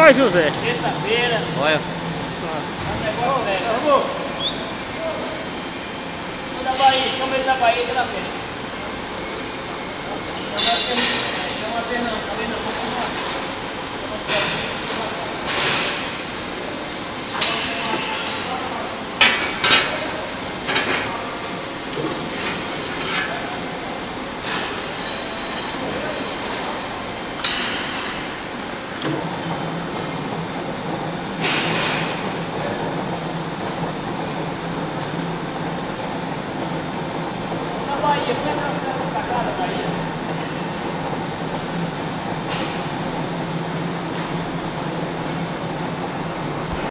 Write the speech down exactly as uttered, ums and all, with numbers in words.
Ó, José. Terça-feira. Olha. Vamos. Da Bahia, chama ele da Bahia de lá frente. Chama a Fernanda, tá vendo?